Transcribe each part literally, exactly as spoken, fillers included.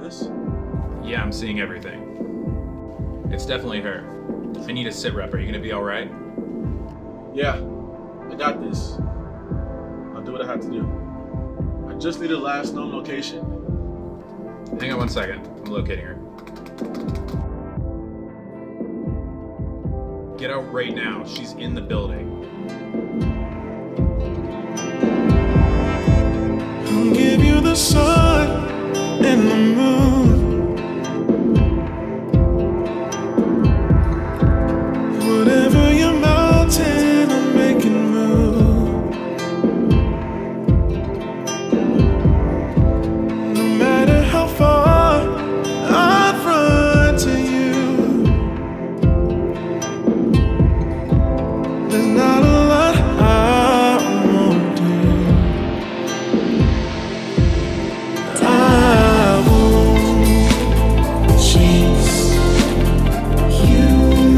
this? Yeah, I'm seeing everything. It's definitely her. I need a sit rep. Are you gonna be all right? Yeah, I got this. I'll do what I have to do. I just need a last known location. Hang on one second. I'm locating her. Get out right now. She's in the building. I'll give you the sun and the moon. Whatever your mountain, I'm making move. No matter how far I'd run to you, there's not a lot I won't do. I won't chase you.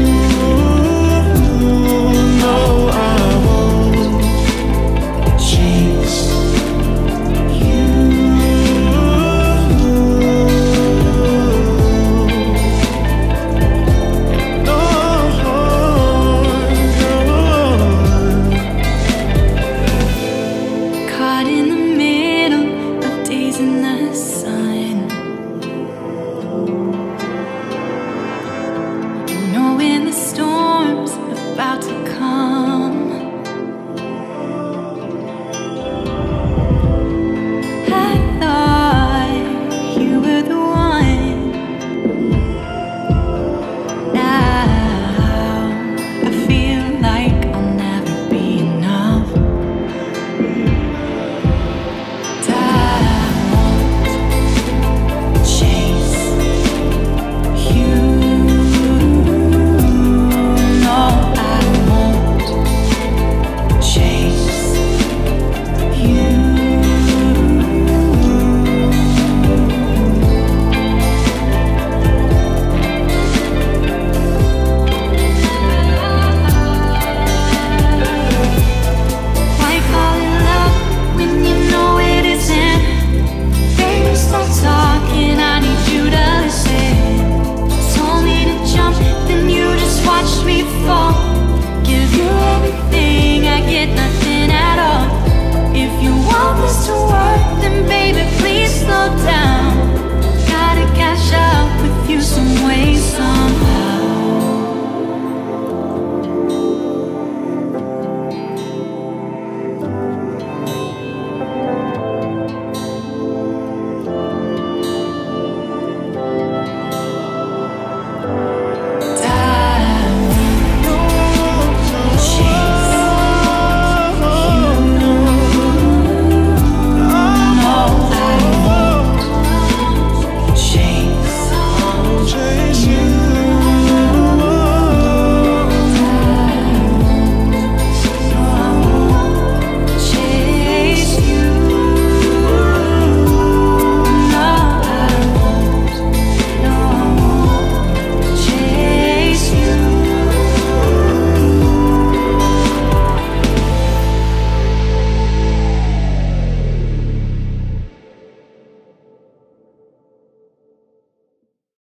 No, I won't chase you. Caught in the middle of days in the